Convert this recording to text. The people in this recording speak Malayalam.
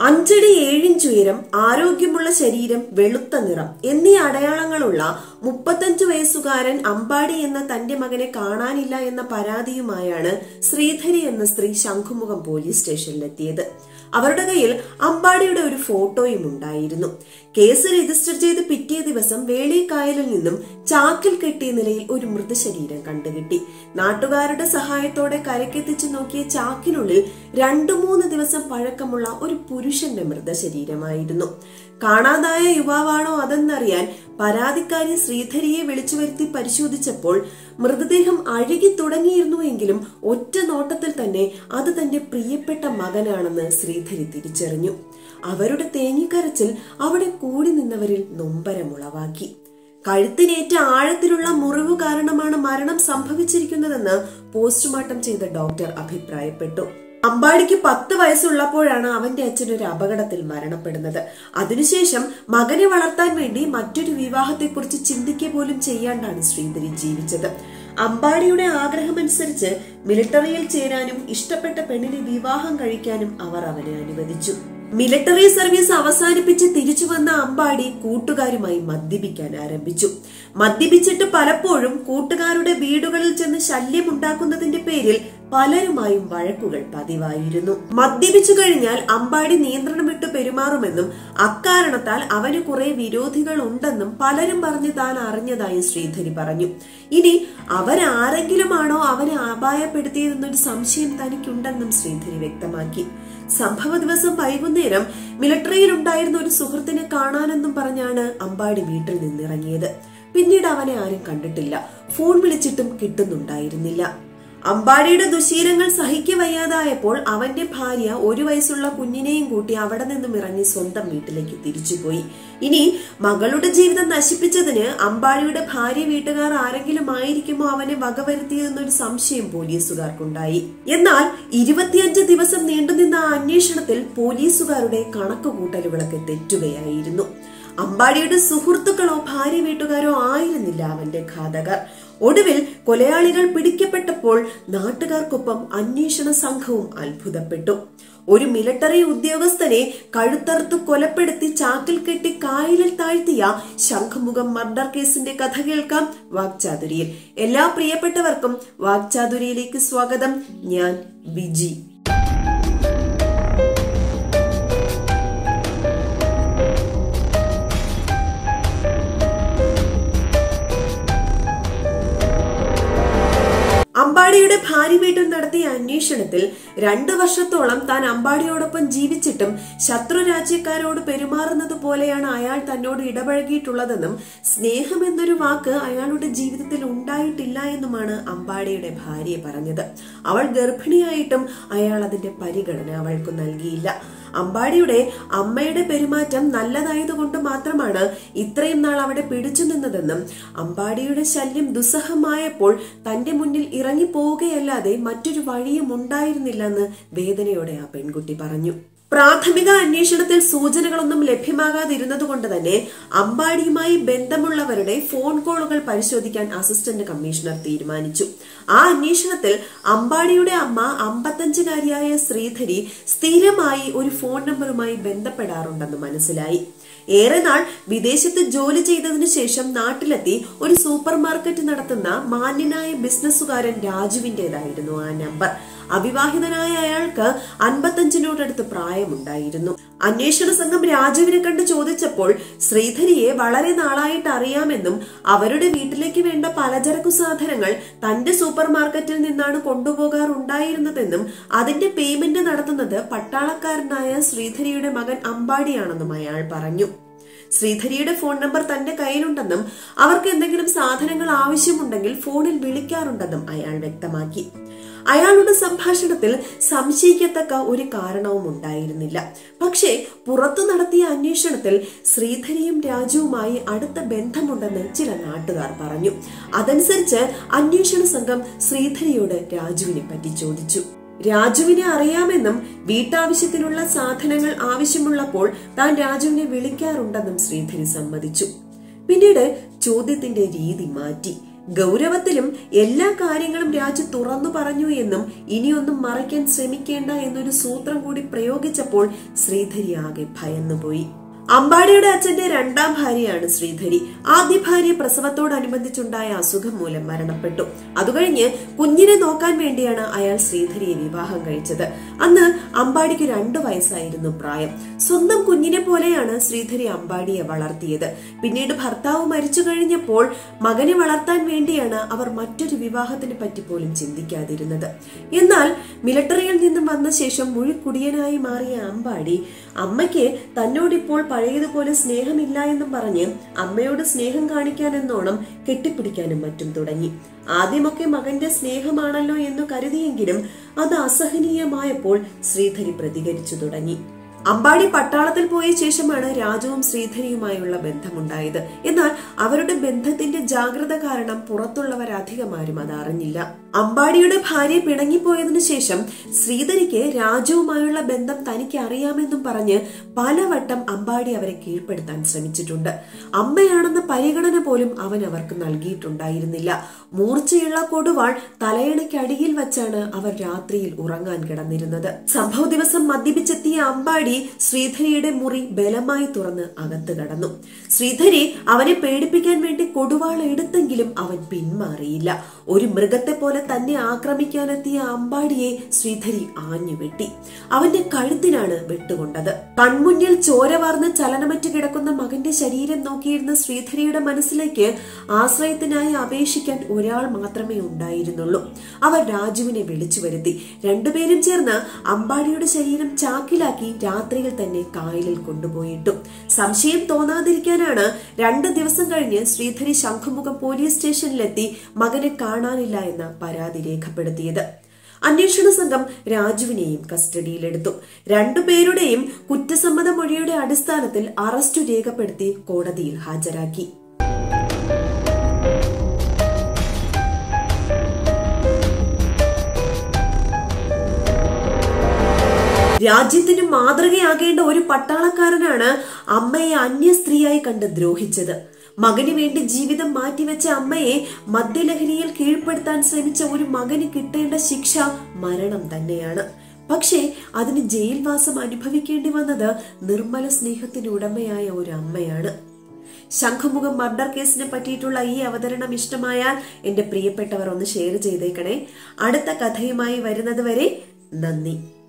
5 അടി 7 ഇഞ്ച് ഉയരം, ആരോഗ്യമുള്ള ശരീരം, വെളുത്ത നിറം എന്നീ അടയാളങ്ങളുള്ള 35 വയസ്സുകാരൻ അമ്പാടി എന്ന തന്റെ മകനെ കാണാനില്ല എന്ന പരാതിയുമായാണ് ശ്രീധരി എന്ന സ്ത്രീ ശംഖുമുഖം പോലീസ് സ്റ്റേഷനിലെത്തിയത്. അവരുടെ കയ്യിൽ അമ്പാടിയുടെ ഒരു ഫോട്ടോയും ഉണ്ടായിരുന്നു. കേസ് രജിസ്റ്റർ ചെയ്ത് പിറ്റേ ദിവസം വേളിക്കായലിൽ നിന്നും ചാക്കിൽ കെട്ടിയ നിലയിൽ ഒരു മൃതശരീരം കണ്ടുകിട്ടി. നാട്ടുകാരുടെ സഹായത്തോടെ കരക്കെത്തിച്ചു നോക്കിയ ചാക്കിനുള്ളിൽ 2-3 ദിവസം പഴക്കമുള്ള ഒരു പുരുഷന്റെ മൃതശരീരമായിരുന്നു. കാണാതായ യുവാവാണോ അതെന്നറിയാൻ പരാതിക്കാരി ശ്രീധരിയെ വിളിച്ചു വരുത്തി പരിശോധിച്ചപ്പോൾ മൃതദേഹം അഴുകി തുടങ്ങിയിരുന്നുവെങ്കിലും ഒറ്റ നോട്ടത്തിൽ തന്നെ അത് തന്റെ പ്രിയപ്പെട്ട മകനാണെന്ന് ശ്രീധരി തിരിച്ചറിഞ്ഞു. അവരുടെ തേങ്ങിക്കരച്ചിൽ അവിടെ കൂടി നിന്നവരിൽ നൊമ്പരമുളവാക്കി. കഴുത്തിനേറ്റ ആഴത്തിലുള്ള മുറിവ് കാരണമാണ് മരണം സംഭവിച്ചിരിക്കുന്നതെന്ന് പോസ്റ്റ്മോർട്ടം ചെയ്ത ഡോക്ടർ അഭിപ്രായപ്പെട്ടു. അമ്പാടിക്ക് 10 വയസ്സുള്ളപ്പോഴാണ് അവന്റെ അച്ഛൻ ഒരു അപകടത്തിൽ മരണപ്പെടുന്നത്. അതിനുശേഷം മകനെ വളർത്താൻ വേണ്ടി മറ്റൊരു വിവാഹത്തെക്കുറിച്ച് ചിന്തിക്കുക പോലും ചെയ്യാണ്ടാണ് ശ്രീധരി ജീവിച്ചത്. അമ്പാടിയുടെ ആഗ്രഹമനുസരിച്ച് മിലിറ്ററിയിൽ ചേരാനും ഇഷ്ടപ്പെട്ട പെണ്ണിനെ വിവാഹം കഴിക്കാനും അവർ അവനെ അനുവദിച്ചു. മിലിറ്ററി സർവീസ് അവസാനിപ്പിച്ച് തിരിച്ചു വന്ന അമ്പാടി കൂട്ടുകാരുമായി മദ്യപിക്കാൻ ആരംഭിച്ചു. മദ്യപിച്ചിട്ട് പലപ്പോഴും കൂട്ടുകാരുടെ വീടുകളിൽ ചെന്ന് ശല്യമുണ്ടാക്കുന്നതിന്റെ പേരിൽ പലരുമായും വഴക്കുകൾ പതിവായിരുന്നു. മദ്യപിച്ചു കഴിഞ്ഞാൽ അമ്പാടി നിയന്ത്രണം വിട്ടു പെരുമാറുമെന്നും അക്കാരണത്താൽ അവന് കുറെ വിരോധികൾ ഉണ്ടെന്നും പലരും പറഞ്ഞ് താൻ അറിഞ്ഞതായും ശ്രീധരി പറഞ്ഞു. ഇനി അവരാരെങ്കിലുമാണോ അവനെ അപായപ്പെടുത്തിയതെന്നൊരു സംശയം തനിക്കുണ്ടെന്നും ശ്രീധരി വ്യക്തമാക്കി. സംഭവ ദിവസം വൈകുന്നേരം മിലിറ്ററിയിൽ ഉണ്ടായിരുന്ന ഒരു സുഹൃത്തിനെ കാണാനെന്നും പറഞ്ഞാണ് അമ്പാടി വീട്ടിൽ നിന്നിറങ്ങിയത്. പിന്നീട് അവനെ ആരും കണ്ടിട്ടില്ല. ഫോൺ വിളിച്ചിട്ടും കിട്ടുന്നുണ്ടായിരുന്നില്ല. അമ്പാടിയുടെ ദുശീലങ്ങൾ സഹിക്കവയ്യാതായപ്പോൾ അവന്റെ ഭാര്യ 1 വയസ്സുള്ള കുഞ്ഞിനെയും കൂട്ടി അവിടെ നിന്നും ഇറങ്ങി സ്വന്തം വീട്ടിലേക്ക് തിരിച്ചുപോയി. ഇനി മകളുടെ ജീവിതം നശിപ്പിച്ചതിന് അമ്പാടിയുടെ ഭാര്യ വീട്ടുകാർ ആരെങ്കിലും ആയിരിക്കുമോ അവനെ വകവരുത്തിയതെന്നൊരു സംശയം പോലീസുകാർക്കുണ്ടായി. എന്നാൽ 25 ദിവസം നീണ്ടുനിന്ന ആ അന്വേഷണത്തിൽ പോലീസുകാരുടെ കണക്കുകൂട്ടലുകളൊക്കെ തെറ്റുകയായിരുന്നു. അമ്പാടിയുടെ സുഹൃത്തുക്കളോ ഭാര്യ വീട്ടുകാരോ ആയിരുന്നില്ല അവന്റെ ഘാതകർ. ഒടുവിൽ കൊലയാളികൾ പിടിക്കപ്പെട്ടപ്പോൾ നാട്ടുകാർക്കൊപ്പം അന്വേഷണ സംഘവും അത്ഭുതപ്പെട്ടു. ഒരു മിലിറ്ററി ഉദ്യോഗസ്ഥനെ കഴുത്തറുത്തു കൊലപ്പെടുത്തി ചാക്കിൽ കെട്ടി കായലിൽ താഴ്ത്തിയ ശംഖുമുഖം മർഡർ കേസിന്റെ കഥ കേൾക്കാം വാക്ചാതുരിയിൽ. എല്ലാ പ്രിയപ്പെട്ടവർക്കും വാക്ചാതുരിയിലേക്ക് സ്വാഗതം. ഞാൻ വിജി. അമ്പാടിയുടെ ഭാര്യ വീട്ടിൽ നടത്തിയ അന്വേഷണത്തിൽ 2 വർഷത്തോളം താൻ അമ്പാടിയോടൊപ്പം ജീവിച്ചിട്ടും ശത്രു രാജ്യക്കാരോട് പെരുമാറുന്നത് പോലെയാണ് അയാൾ തന്നോട് ഇടപഴകിയിട്ടുള്ളതെന്നും സ്നേഹം എന്നൊരു വാക്ക് അയാളുടെ ജീവിതത്തിൽ ഉണ്ടായിട്ടില്ല എന്നുമാണ് അമ്പാടിയുടെ ഭാര്യ പറഞ്ഞത്. അവൾ ഗർഭിണിയായിട്ടും അയാൾ അതിന്റെ പരിഗണന അവൾക്ക് നൽകിയില്ല. അമ്പാടിയുടെ അമ്മയുടെ പെരുമാറ്റം നല്ലതായതുകൊണ്ട് മാത്രമാണ് ഇത്രയും നാൾ അവിടെ പിടിച്ചു നിന്നതെന്നും അമ്പാടിയുടെ ശല്യം ദുസ്സഹമായപ്പോൾ തന്റെ മുന്നിൽ ഇറങ്ങി പോവുകയല്ലാതെ മറ്റൊരു വഴിയും ഉണ്ടായിരുന്നില്ലെന്ന് വേദനയോടെ ആ പെൺകുട്ടി പറഞ്ഞു. പ്രാഥമിക അന്വേഷണത്തിൽ സൂചനകളൊന്നും ലഭ്യമാകാതിരുന്നതുകൊണ്ട് തന്നെ അമ്പാടിയുമായി ബന്ധമുള്ളവരുടെ ഫോൺ കോളുകൾ പരിശോധിക്കാൻ അസിസ്റ്റന്റ് കമ്മീഷണർ തീരുമാനിച്ചു. ആ അന്വേഷണത്തിൽ അമ്പാടിയുടെ അമ്മ 55-കാരിയായ ശ്രീധരി സ്ഥിരമായി ഒരു ഫോൺ നമ്പറുമായി ബന്ധപ്പെടാറുണ്ടെന്ന് മനസ്സിലായി. ഏറെ നാൾ വിദേശത്ത് ജോലി ചെയ്തതിനു ശേഷം നാട്ടിലെത്തി ഒരു സൂപ്പർ മാർക്കറ്റ് നടത്തുന്ന മാന്യനായ ബിസിനസ്സുകാരൻ രാജുവിന്റേതായിരുന്നു ആ നമ്പർ. അവിവാഹിതനായ അയാൾക്ക് 55-നോടടുത്ത് പ്രായമുണ്ടായിരുന്നു. അന്വേഷണ സംഘം രാജുവിനെ കണ്ട് ചോദിച്ചപ്പോൾ ശ്രീധരിയെ വളരെ നാളായിട്ട് അറിയാമെന്നും അവരുടെ വീട്ടിലേക്ക് വേണ്ട പലചരക്കു സാധനങ്ങൾ തന്റെ സൂപ്പർ മാർക്കറ്റിൽ നിന്നാണ് കൊണ്ടുപോകാറുണ്ടായിരുന്നതെന്നും അതിന്റെ പേയ്മെന്റ് നടത്തുന്നത് പട്ടാളക്കാരനായ ശ്രീധരിയുടെ മകൻ അമ്പാടിയാണെന്നും അയാൾ പറഞ്ഞു. ശ്രീധരിയുടെ ഫോൺ നമ്പർ തന്റെ കയ്യിലുണ്ടെന്നും അവർക്ക് എന്തെങ്കിലും സാധനങ്ങൾ ആവശ്യമുണ്ടെങ്കിൽ ഫോണിൽ വിളിക്കാറുണ്ടെന്നും അയാൾ വ്യക്തമാക്കി. അയാളുടെ സംഭാഷണത്തിൽ സംശയിക്കത്തക്ക ഒരു കാരണവും ഉണ്ടായിരുന്നില്ല. പക്ഷേ പുറത്തു നടത്തിയ അന്വേഷണത്തിൽ ശ്രീധരിയും രാജുവുമായി അടുത്ത ബന്ധമുണ്ടെന്ന് ചില നാട്ടുകാർ പറഞ്ഞു. അതനുസരിച്ച് അന്വേഷണ സംഘം ശ്രീധരിയോട് രാജുവിനെ പറ്റി ചോദിച്ചു. രാജുവിനെ അറിയാമെന്നും വീട്ടാവശ്യത്തിനുള്ള സാധനങ്ങൾ ആവശ്യമുള്ളപ്പോൾ താൻ രാജുവിനെ വിളിക്കാറുണ്ടെന്നും ശ്രീധരി സമ്മതിച്ചു. പിന്നീട് ചോദ്യത്തിന്റെ രീതി മാറ്റി. ഗൗരവത്തിലും എല്ലാ കാര്യങ്ങളും രാജു തുറന്നു പറഞ്ഞു എന്നും ഇനിയൊന്നും മറയ്ക്കാൻ ശ്രമിക്കേണ്ട എന്നൊരു സൂത്രം കൂടി പ്രയോഗിച്ചപ്പോൾ ശ്രീധരി ആകെ ഭയന്നുപോയി. അമ്പാടിയുടെ അച്ഛന്റെ രണ്ടാം ഭാര്യയാണ് ശ്രീധരി. ആദ്യ ഭാര്യ പ്രസവത്തോടനുബന്ധിച്ചുണ്ടായ അസുഖം മൂലം മരണപ്പെട്ടു. അതുകഴിഞ്ഞ് കുഞ്ഞിനെ നോക്കാൻ വേണ്ടിയാണ് അയാൾ ശ്രീധരിയെ വിവാഹം കഴിച്ചത്. അന്ന് അമ്പാടിക്ക് 2 വയസ്സായിരുന്നു പ്രായം. സ്വന്തം കുഞ്ഞിനെ പോലെയാണ് ശ്രീധരി അമ്പാടിയെ വളർത്തിയത്. പിന്നീട് ഭർത്താവ് മരിച്ചു കഴിഞ്ഞപ്പോൾ മകനെ വളർത്താൻ വേണ്ടിയാണ് അവർ മറ്റൊരു വിവാഹത്തിനെ പറ്റി പോലും ചിന്തിക്കാതിരുന്നത്. എന്നാൽ മിലിട്ടറിയിൽ നിന്നും വന്ന ശേഷം മുഴുക്കുടിയനായി മാറിയ അമ്പാടി അമ്മയ്ക്ക് തന്നോടിപ്പോൾ പഴയതുപോലെ സ്നേഹമില്ല എന്നും പറഞ്ഞ് അമ്മയോട് സ്നേഹം കാണിക്കാനെന്നോണം കെട്ടിപ്പിടിക്കാനും മറ്റും തുടങ്ങി. ആദ്യമൊക്കെ മകന്റെ സ്നേഹമാണല്ലോ എന്ന് കരുതിയെങ്കിലും അത് അസഹനീയമായപ്പോൾ ശ്രീധരി പ്രതികരിച്ചു തുടങ്ങി. അമ്പാടി പട്ടാളത്തിൽ പോയ ശേഷമാണ് രാജുവും ശ്രീധരിയുമായുള്ള ബന്ധമുണ്ടായത്. എന്നാൽ അവരുടെ ബന്ധത്തിന്റെ ജാഗ്രത കാരണം പുറത്തുള്ളവർ അധികമാരും അത് അറിഞ്ഞില്ല. അമ്പാടിയുടെ ഭാര്യ പിണങ്ങിപ്പോയതിനു ശേഷം ശ്രീധരിക്ക് രാജുവുമായുള്ള ബന്ധം തനിക്ക് അറിയാമെന്നും പറഞ്ഞ് പലവട്ടം അമ്പാടി അവരെ കീഴ്പ്പെടുത്താൻ ശ്രമിച്ചിട്ടുണ്ട്. അമ്മയാണെന്ന പരിഗണന പോലും അവൻ അവർക്ക് നൽകിയിട്ടുണ്ടായിരുന്നില്ല. മൂർച്ചയുള്ള കൊടുവാൾ തലയണയ്ക്കടിയിൽ വച്ചാണ് അവർ രാത്രിയിൽ ഉറങ്ങാൻ കിടന്നിരുന്നത്. സംഭവ ദിവസം മദ്യപിച്ചെത്തിയ അമ്പാടി ശ്രീധരിയുടെ മുറി ബലമായി തുറന്ന് അകത്ത് കടന്നു. ശ്രീധരി അവനെ പേടിപ്പിക്കാൻ വേണ്ടി കൊടുവാൾ എടുത്തെങ്കിലും അവൻ പിന്മാറിയില്ല. ഒരു മൃഗത്തെ പോലെ തന്നെ ആക്രമിക്കാനെത്തിയ അമ്പാടിയെ ശ്രീധരി ആഞ്ഞുവെട്ടി. അവന്റെ കഴുത്തിനാണ് വെട്ടുകൊണ്ടത്. കൺമുന്നിൽ ചോര വാർന്ന് ചലനമറ്റ് കിടക്കുന്ന മകന്റെ ശരീരം നോക്കിയിരുന്ന ശ്രീധരിയുടെ മനസ്സിലേക്ക് ആശ്രയത്തിനായി അപേക്ഷിക്കാൻ ഒരാൾ മാത്രമേ ഉണ്ടായിരുന്നുള്ളൂ. അവർ രാജുവിനെ വിളിച്ചു വരുത്തി. രണ്ടുപേരും ചേർന്ന് അമ്പാടിയുടെ ശരീരം ചാക്കിലാക്കി രാത്രിയിൽ തന്നെ കായലിൽ കൊണ്ടുപോയിട്ടു. സംശയം തോന്നാതിരിക്കാനാണ് 2 ദിവസം കഴിഞ്ഞ് ശ്രീധരി ശംഖുമുഖം പോലീസ് സ്റ്റേഷനിലെത്തി മകനെ കാണാനില്ല എന്ന പരാതി രേഖപ്പെടുത്തിയത്. അന്വേഷണ സംഘം രാജുവിനെയും കസ്റ്റഡിയിലെടുത്തു. 2 പേരുടെയും കുറ്റസമ്മത മൊഴിയുടെ അടിസ്ഥാനത്തിൽ അറസ്റ്റ് രേഖപ്പെടുത്തി കോടതിയിൽ ഹാജരാക്കി. രാജ്യത്തിന് മാതൃകയാകേണ്ട ഒരു പട്ടാളക്കാരനാണ് അമ്മയെ അന്യ സ്ത്രീയായി കണ്ട് ദ്രോഹിച്ചത്. മകന് വേണ്ടി ജീവിതം മാറ്റിവെച്ച അമ്മയെ മദ്യലഹരിയിൽ കീഴ്പ്പെടുത്താൻ ശ്രമിച്ച ഒരു മകന് കിട്ടേണ്ട ശിക്ഷ മരണം തന്നെയാണ്. പക്ഷേ അതിന് ജയിൽവാസം അനുഭവിക്കേണ്ടി വന്നത് നിർമ്മല സ്നേഹത്തിന് ഉടമയായ ഒരു അമ്മയാണ്. ശംഖുമുഖം മർഡർ കേസിനെ പറ്റിയിട്ടുള്ള ഈ അവതരണം ഇഷ്ടമായാൽ എന്റെ പ്രിയപ്പെട്ടവർ ഒന്ന് ഷെയർ ചെയ്തേക്കണേ. അടുത്ത കഥയുമായി വരുന്നത് വരെ നന്ദി.